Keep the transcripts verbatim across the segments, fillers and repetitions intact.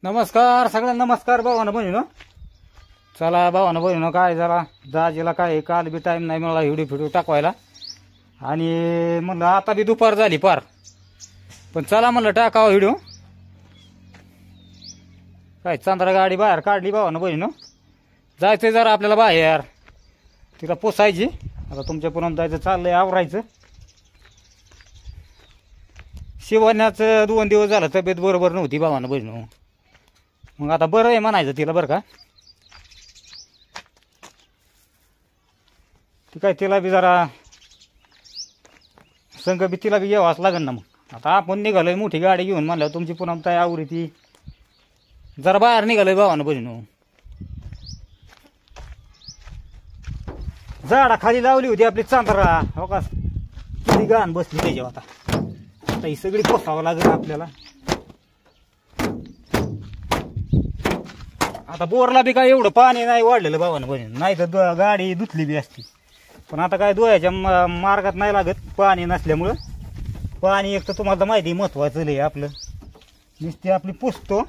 नमस्कार सगळ्यांना नमस्कार भावानं बहिणीनो. चला भावानं बहिणीनो, काय जरा दाजीला काय काल बी टाईम नाही मिळाला व्हिडिओ फिडिओ टाकवायला, आणि म्हणलं आता बी दुपार झाली पार, पण चला म्हणलं टाकावा व्हिडिओ. काय चांदरा गाडी बाहेर काढली भावानं बहिणीनो, जायचंय जरा आपल्याला बाहेर, तिला पोसायची. आता तुमच्या पुन्हा जायचं चाललंय, आवरायचं. शिवण्याचं दोन दिवस झालं तब्येत बरोबर नव्हती भावानं बहिणीनो, मग आता बरं आहे म्हणायचं तिला बरं का. ती काय तिला बी जरा संघ बी तिला बी यावाच लागेल ना. मग आता आपण निघालोय मोठी गाडी घेऊन म्हणल्यावर तुमची पुन्हा काय आवरी ती जरा बाहेर निघालोय भावानं बहिणीनो. झाडा खाली लावली होती आपली चांदरा, हो का, किती गाण बसली त्याच्यावर. आता आता ही सगळी पोसावं लागेल आपल्याला. आता बोरला बी काय एवढं पाणी नाही वाढलेलं भावानं बहिणी, नाही तर गाडी धुतली बी असती, पण आता काय धुवायच्या मार्गात नाही लागत पाणी नसल्यामुळं. पाणी एक तर तुम्हाला माहिती महत्वाचं लय आपलं, नुसती आपली पुसतो.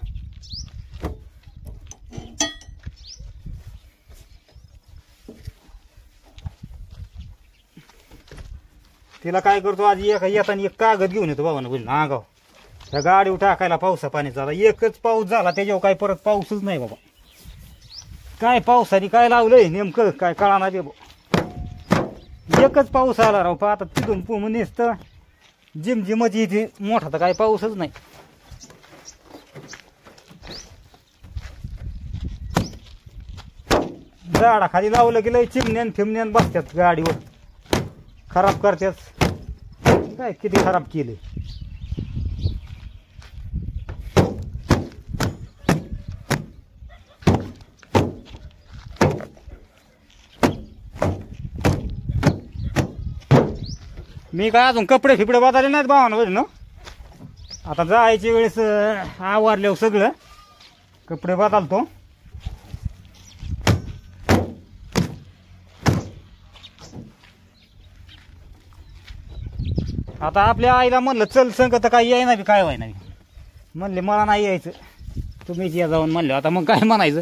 तिला काय करतो आज एक येताना एक कागद घेऊन येतो भावानं बहिणी आगाव, त्या गाडीवर टाकायला पावसा पाण्याचा. झाला एकच पाऊस झाला त्याच्यावर काय परत पाऊसच नाही बाबा. काय पावसाने काय लावलंय नेमकं काय कळा ना बे. एकच पाऊस आला राव, आता तिथून पुम नेसतं जिमजिमची इथे, मोठा तर काय पाऊसच नाही. झाडा खाली लावलं की लय चिमण्यान फिमण्यान बसतात गाडीवर, खराब करतात. काय किती खराब केले. मी काय अजून कपडे फिपडे बदलले नाहीत भावानं बहिणीनो. आता जायच्या वेळेस आवरल्यावर सगळं कपडे बदलतो. आता आपल्या आईला म्हणलं चल संग, तर काही याय नाही काय व्हाय नाही म्हणले, मला नाही यायचं तुम्हीच या जाऊन म्हणले. आता मग काय म्हणायचं.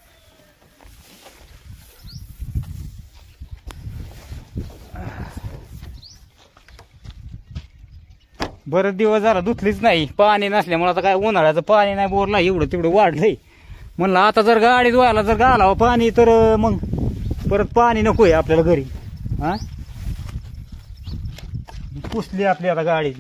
बरेच दिवस झाला धुतलीच नाही पाणी नसल्यामुळे. आता काय उन्हाळ्याचं पाणी नाही बोरला, एवढं तेवढं वाढलंय. म्हणलं आता जर गाडी धुवायला जर घालावं पाणी, तर मग परत पाणी नकोय आपल्याला घरी. हा पुसली आपली आता गाडी.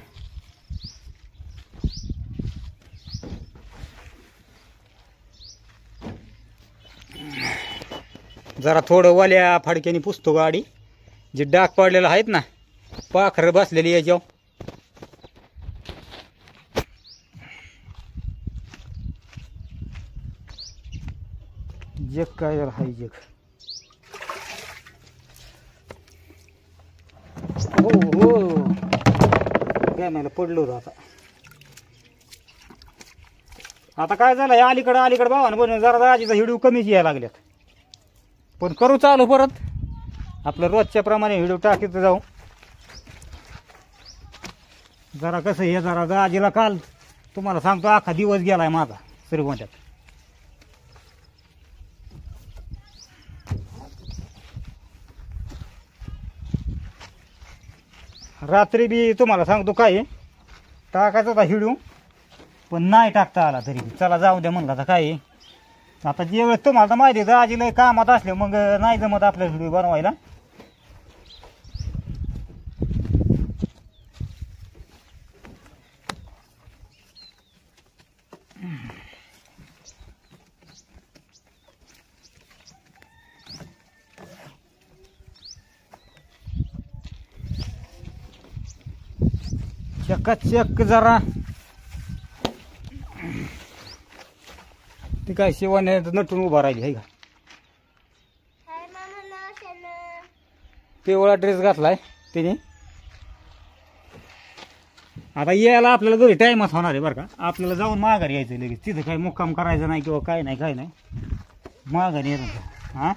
जरा थोडं वाल्या फाडक्याने पुसतो गाडी, जे डाग पडलेलं आहेत ना, पाखरं बसलेली याच्यावर. जग काय जरा हाय जग. हो हो काय मला पडलो आता. आता काय झालं अलीकडं अलीकडं भावानं बनवून जरा दाजीचा व्हिडिओ कमीच यायला लागल्यात, पण करू चालू परत आपलं रोजच्या प्रमाणे व्हिडिओ टाकीत जाऊ. जरा कसं हे जरा दाजीला काल तुम्हाला सांगतो अख्खा दिवस गेलाय माझा श्रीगोंद्यात. रात्री बी तुम्हाला सांगतो काय टाकायचा होता व्हिडिओ, पण नाही टाकता आला. तरी चला जाऊ द्या म्हणलं. आता काय आता जे वेळेस तुम्हाला तर माहिती आहे आजीला कामात असले मग नाही जमत आपल्या व्हिडिओ बनवायला. चकाचक जरा ती काय शिवाने नटून उभा राहिली आहे का. पिवळा ड्रेस घातलाय तिने. आता यायला आपल्याला घरी टाइमच होणार आहे बरं का. आपल्याला जाऊन माघारी यायचं लगेच, तिथं काही मुक्काम करायचं नाही किंवा काय नाही काय नाही, माघारी यायचं. हा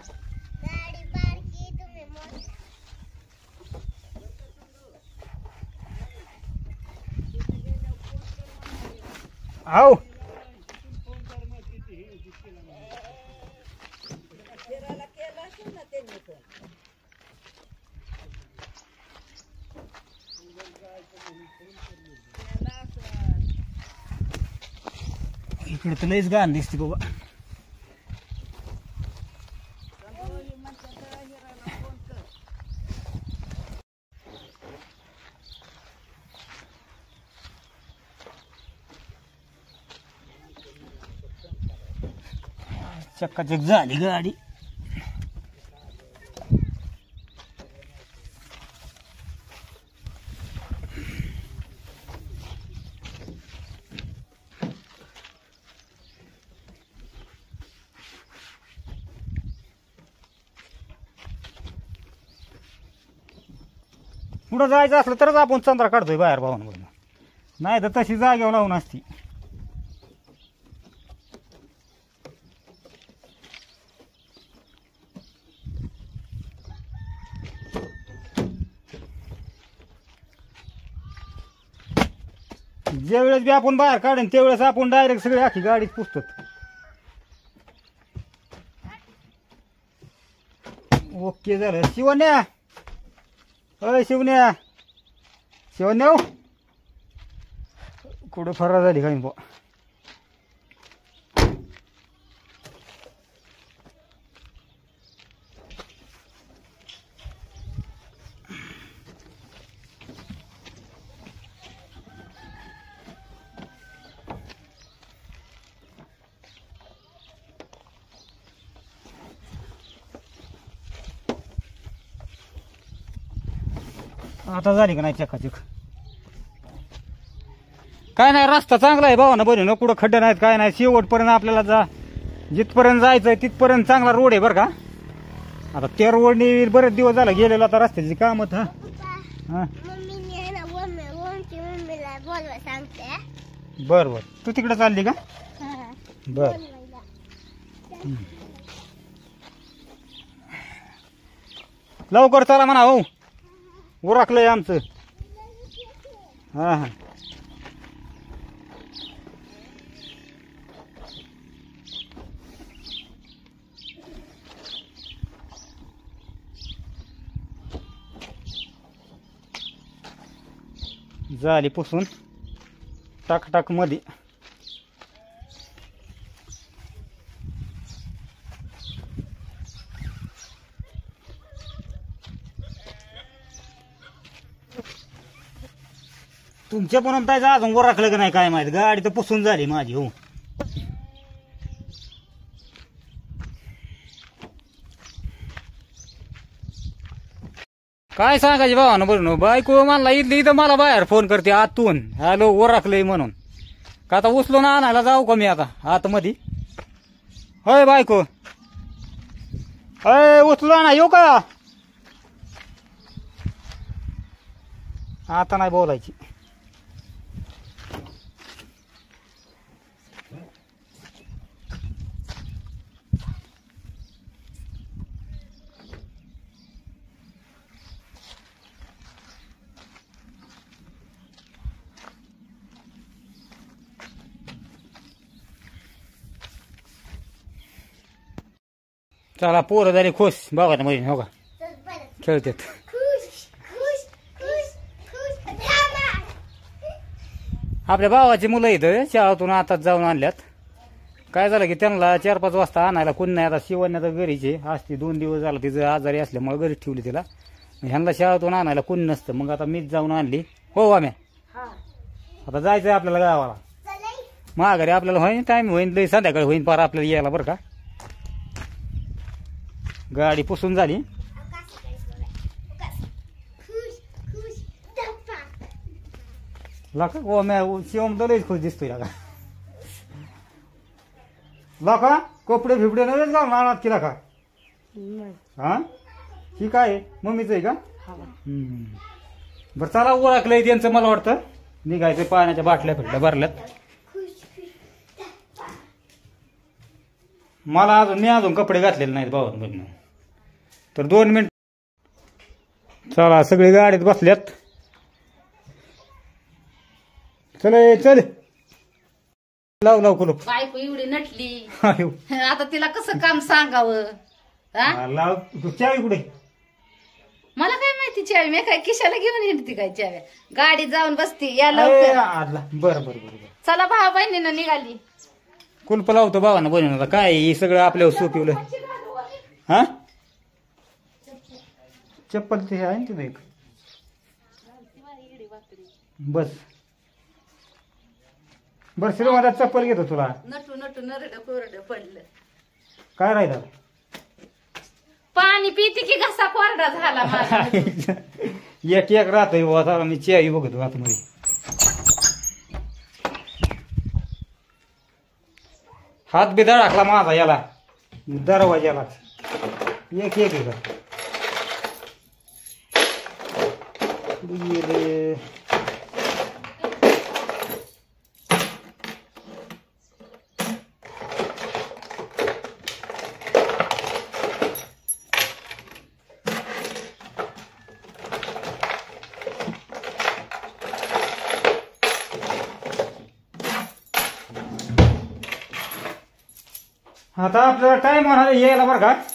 आओ इकडे तर लयच घाण दिसते बाबा. चक्काचक झाली गाडी. पुढं जायचं असलं तरच आपण चंद्रा काढतोय बाहेर भावांवर, नाही तर तशी जागेवर लावून असती. ज्यावेळेस बी आपण बाहेर काढेन त्यावेळेस आपण डायरेक्ट सगळी आखी गाडीच पुसतो. ओके झालं. शिवण्या, अय शिवण्या, शिवण्या कुठं फरार झाली काही बा. आता झाली का नाही चकाचक. काय नाही, रस्ता चांगला आहे भावानं बरे ना, कुठं खड्डे नाहीत काय नाही. शेवटपर्यंत आपल्याला जा जिथपर्यंत जायचंय तिथपर्यंत चांगला रोड आहे बरं का. आता त्या रोडनी बरेच दिवस झाला गेलेला, आता रस्त्याची कामत. हा हा बर बर. तू तिकडे चालली का? बर. लवकर चला म्हणा हो, उरकलंय आमचं. हा हा झाली पुसून टाक टाक मध्ये. तुमच्या पण जायचं अजून वर राखलं का नाही काय माहित. गाडी तर पुसून झाली माझी हो. काय सांगायचे भावानं बरं, बायको म्हणला इथली इथं मला बाहेर फोन करते आतून, हॅलो वर राखलंय म्हणून. का आता उचलो ना आणायला जाऊ का मी आता आतमध्ये? होय बायको, अय उचलो ना, येऊ का? आता नाही बोलायची. चला पोरं झाली खुश बघा ना मध्ये हो का खेळतात. आपल्या भावाची मुलं इथं शाळेतून आताच जाऊन आणल्यात. काय झालं की त्यांना चार पाच वाजता आणायला कोणी नाही. आता शिवण्या तर घरीचे असते, दोन दिवस झाला तिचं आजारी असल्यामुळे घरीच ठेवली तिला. ह्यांना शाळेतून आणायला कोणी नसतं, मग आता मीच जाऊन आणली. हो आम्ही आता जायचंय आपल्याला गावाला. माघारी आपल्याला होईन टाइम होईन, लई संध्याकाळी होईन पार आपल्याला यायला बरं का. गाडी पुसून झाली. लाका ओ मी शिवम तर लईच खुश दिसतोय लाका. लाका कपडे फिपडे नव्हेच घालून आणत की लाका. हा ही काय मम्मीच आहे का? बरं चला ओळखलंय त्यांचं. मला वाटतं निघायचं, पाण्याच्या बाटल्या फिटल्या भरल्यात. मला अजून मी अजून कपडे घातलेले नाहीत भावांमधून. तर दोन मिनिट चला सगळे गाडीत बसल्यात. चल चल लाव लाव कुलूप. बायको एवढी नटली आता तिला कसं काम सांगावं. हा? लाव तू चावी कुठे मला काय माहिती चावी मी काय किशाला घेऊन येते काय चाव्या गाडी जाऊन बसती या अरे, लवकर आदला बर बर बर बर चला भावा बहिणीनं निघाली कुलप लावतो भावानं बनवून काय हे सगळं आपल्यावर सोपवलं हा चप्पल ते आहे ना तिथं एक बस बर श्रीमंत चप्पल घेतो तुला नटू नटू नरड कोरड पडलं काय राहिलं पाणी पिते की घसा कोरडा झाला माझा एक एक राहतोय बाबा मी चावी बघतो आतमध्ये हात बी धडाकला माझा याला दरवाज्याला एक एक आहे का गेले आता आपल्याला टाइम होणार यायला बरं का